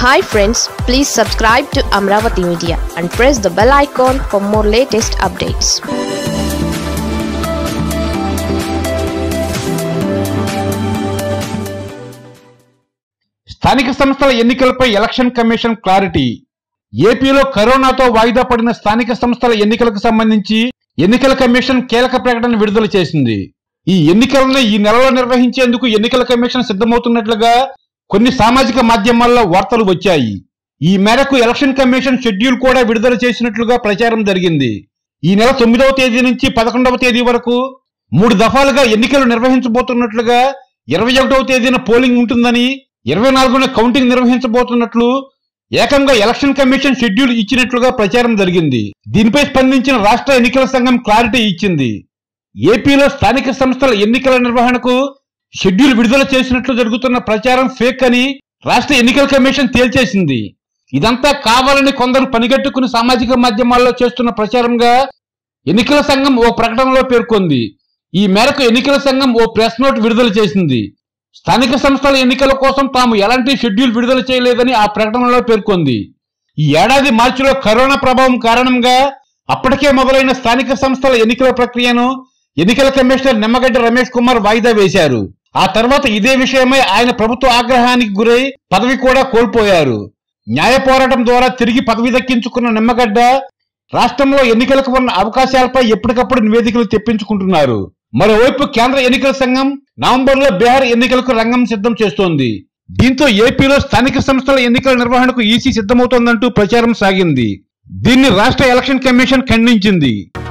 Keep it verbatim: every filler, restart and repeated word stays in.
Hi friends, please subscribe to Amravati Media and press the bell icon for more latest updates. స్థానిక సంస్థల ఎన్నికలపై election commission clarity. ఏపీలో కరోనాతో వాయిదా పడిన స్థానిక సంస్థల ఎన్నికలకు సంబంధించి ఎన్నికల కమిషన్ కీలక ప్రకటన విడుదల చేసింది. ఈ ఎన్నికలను ఈ నెలలో నిర్వహించేందుకు ఎన్నికల కమిషన్ సిద్ధమవుతున్నట్లుగా కొన్ని సామాజిక మాధ్యమాల్లో వార్తలు వచ్చాయి. ఈ మేరకు ఎలక్షన్ కమిషన్ షెడ్యూల్ కూడా విడుదల చేసినట్లుగా ప్రచారం జరిగింది. ఈ నెల తొమ్మిదవ తేదీ నుంచి పదకొండవ తేదీ వరకు మూడు దఫాలుగా ఎన్నికలు నిర్వహించబోతున్నట్లుగా, ఇరవై ఒకటవ తేదీన పోలింగ్ ఉంటుందని, ఇరవై నాలుగున కౌంటింగ్ నిర్వహించబోతున్నట్లు ఏకంగా ఎలక్షన్ కమిషన్ షెడ్యూల్ ఇచ్చినట్లుగా ప్రచారం జరిగింది. దీనిపై స్పందించిన రాష్ట్ర ఎన్నికల సంఘం క్లారిటీ ఇచ్చింది. ఏపీలో స్థానిక సంస్థల ఎన్నికల నిర్వహణకు షెడ్యూల్ విడుదల చేసినట్లు జరుగుతున్న ప్రచారం ఫేక్ అని రాష్ట్ర ఎన్నికల కమిషన్ తేల్చేసింది. ఇదంతా కావాలని కొందరు పనిగట్టుకుని సామాజిక మాధ్యమాల్లో చేస్తున్న ప్రచారంగా ఎన్నికల సంఘం ఓ ప్రకటనలో పేర్కొంది. ఈ మేరకు ఎన్నికల సంఘం ఓ ప్రెస్ నోట్ విడుదల చేసింది. స్థానిక సంస్థల ఎన్నికల కోసం తాము ఎలాంటి షెడ్యూల్ విడుదల చేయలేదని ఆ ప్రకటనలో పేర్కొంది. ఈ ఏడాది మార్చిలో కరోనా ప్రభావం కారణంగా అప్పటికే మొదలైన స్థానిక సంస్థల ఎన్నికల ప్రక్రియను ఎన్నికల కమిషనర్ నిమ్మగడ్డ రమేష్ కుమార్ వాయిదా వేశారు. ఆ తర్వాత ఇదే విషయమై ఆయన ప్రభుత్వ ఆగ్రహానికి గురై పదవి కూడా కోల్పోయారు. న్యాయ పోరాటం ద్వారా తిరిగి పదవి దక్కించుకున్న నిమ్మగడ్డ రాష్ట్రంలో ఎన్నికలకు ఉన్న అవకాశాలపై ఎప్పటికప్పుడు నివేదికలు తెప్పించుకుంటున్నారు. మరోవైపు కేంద్ర ఎన్నికల సంఘం నవంబర్లో బీహార్ ఎన్నికలకు రంగం సిద్ధం చేస్తోంది. దీంతో ఏపీలో స్థానిక సంస్థల ఎన్నికల నిర్వహణకు ఈసీ సిద్ధమవుతోందంటూ ప్రచారం సాగింది. దీన్ని రాష్ట్ర ఎలక్షన్ కమిషన్ ఖండించింది.